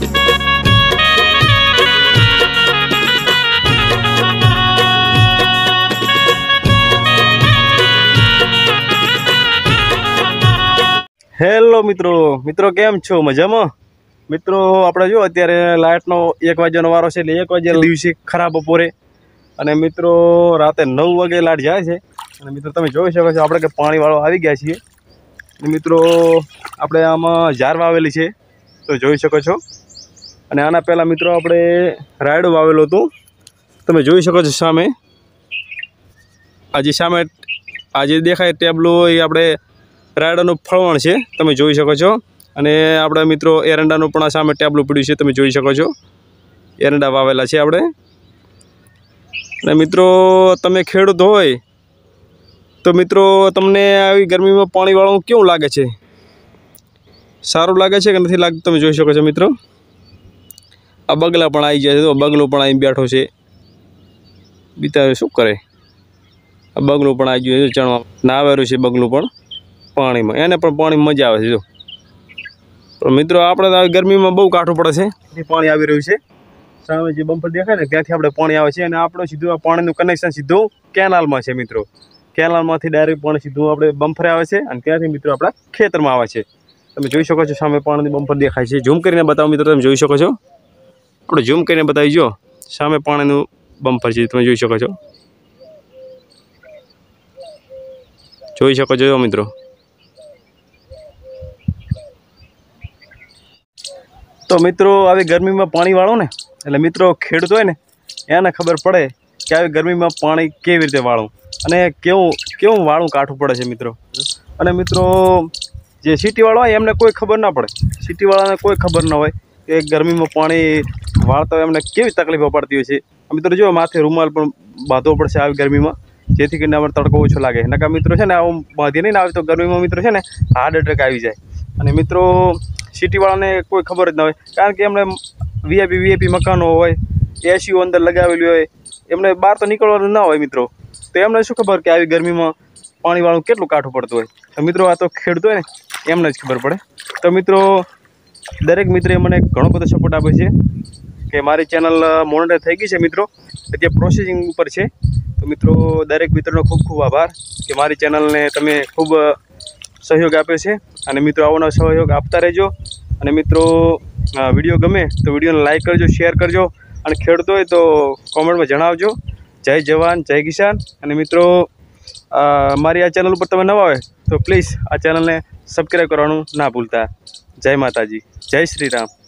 Hello मित्रों केम छो मजामां। मित्रों આપણે જો અત્યારે લાઇટનો 1 વાગ્યાનો વારો છે એટલે 1 વાગ્યા દિવસે ખરાબ બપોરે અને મિત્રો રાતે 9 વાગે લાઇટ જાય છે અને મિત્રો તમે જોઈ શકો છો આપણે કે પાણી વાળો આવી ગયા છીએ અને મિત્રો આપણે આમાં ઝાર વાવેલી છે તો જોઈ શકો છો અને આના પહેલા મિત્રો આપણે રાયડો વાવેલો હતો તમે જોઈ શકો છો સામે આજે દેખાય ટેબલો એ આપણે રાયડાનું ફળવણ છે તમે જોઈ શકો છો અને આપણા મિત્રો એરંડાનું પણ આ સામે ટેબલું પડ્યું છે તમે જોઈ શકો છો એરંડા વાવેલા છે આપણે અને મિત્રો તમે ખેડૂત હોય તો મિત્રો તમને આવી ગરમીમાં પાણી વાળવું કેવું લાગે છે સારું લાગે છે કે નથી લાગતું તમે જોઈ શકો છો મિત્રો આ બગલા પણ આવી જાય છે તો બગલો પણ અહીં બેઠો છે બિચારો શું કરે આ બગલું પણ આવી ગયું છે ચણવા નાવેરું છે બગલું પણ પાણીમાં એને પણ પાણી મજા આવે છે જો પણ મિત્રો આપણે તો ગરમીમાં બહુ કાઠું પડે છે પાણી આવી રહ્યું છે સામે જે બમ્પર દેખાય ને ત્યાંથી આપણે પાણી આવે છે અને આપણું સીધું આ પાણીનું કનેક્શન સીધું કેનાલમાં છે મિત્રો કેનાલમાંથી ડાયરેક્ટ પાણી સીધું આપણે બમ્પરે આવે છે અને ત્યાંથી મિત્રો આપણા ખેતરમાં આવે છે તમે જોઈ શકો છો સામે પાણીનું બમ્પર દેખાય છે ઝૂમ કરીને બતાવો મિત્રો તમે જોઈ શકો છો આપણે ઝૂમ કરીને બતાવી જો સામે પાણીનું બમ્પર છે તમે જોઈ શકો છો મિત્રો तो मित्रों આવી ગરમીમાં પાણી વાળો ને એટલે મિત્રો ખેડૂત હોય ને એને ખબર પડે કે આવી ગરમીમાં પાણી કેવી રીતે વાળવું અને કેવું વાળું કાઠું પડે છે મિત્રો અને મિત્રો જે સિટી વાળો હોય એમને કોઈ ખબર ના પડે સિટી વાળાને કોઈ ખબર ના હોય કે ગરમીમાં પાણી વાળતા હોય એમને કેવી તકલીફો પડતી હોય છે મિત્રો જો માથે રૂમાલ પણ બાંધવો પડશે આવી ગરમીમાં જેથી કરીને આપણે તડકો ઓછો લાગે નકા મિત્રો છે ને આવું બાંધી નહીં આવે તો ગરમીમાં મિત્રો છે ને હાર્ટ એટેક આવી જાય અને મિત્રો સિટી વાળાને કોઈ ખબર જ ના હોય કારણ કે એમને વીઆઈપી મકાનો હોય એસીઓ અંદર લગાવેલી હોય એમને બહાર તો નીકળવાનું ના હોય મિત્રો તો એમને શું ખબર કે આવી ગરમીમાં પાણી વાળું કેટલું કાઠું પડતું હોય તો મિત્રો આ તો ખેડૂત હોય ને એમને જ ખબર પડે તો મિત્રો દરેક મિત્રે મને ઘણો બધો સપોર્ટ આપ્યો છે કે મારી ચેનલ મોનેટાઈઝ થઈ ગઈ છે મિત્રો અત્યારે પ્રોસેસિંગ ઉપર છે તો મિત્રો દરેક મિત્રોનો ખૂબ ખૂબ આભાર કે મારી ચેનલને તમે ખૂબ સહયોગ આપ્યો છે અને મિત્રો આવવાનો સહયોગ આપતા રહેજો અને મિત્રો વિડીયો ગમે તો વિડીયોને લાઈક કરજો શેર કરજો અને ખેડૂત હોય તો કોમેન્ટમાં જણાવજો જય જવાન જય કિસાન અને મિત્રો મારી આ ચેનલ ઉપર તમે નવા હોય તો પ્લીઝ આ ચેનલને સબસ્ક્રાઈબ કરવાનું ના ભૂલતા જય માતાજી જય શ્રી રામ।